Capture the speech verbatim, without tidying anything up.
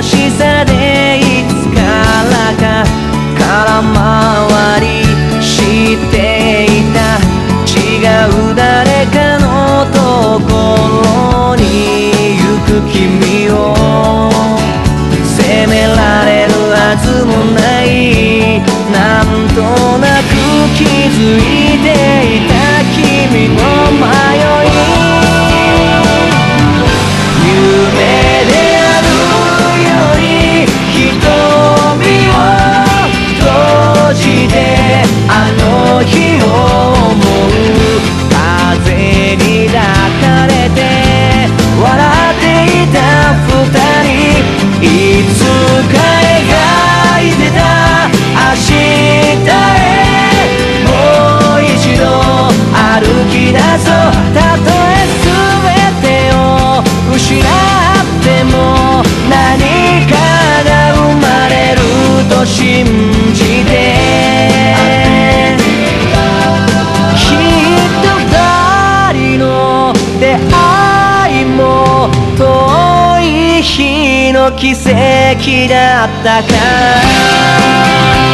しさでいつからか空回りしていた。違う誰かのところに行く君を責められるはずもない。なんとなく気づいていた君の迷い。夢であるより瞳を閉じてあの日を思う。風に抱かれて笑っていた二人、いつか描いてた明日へもう一度歩き出そう。たとえ全てを失っても何かが生まれると信じて、きっと二人の出会いも遠い日の奇跡だったか。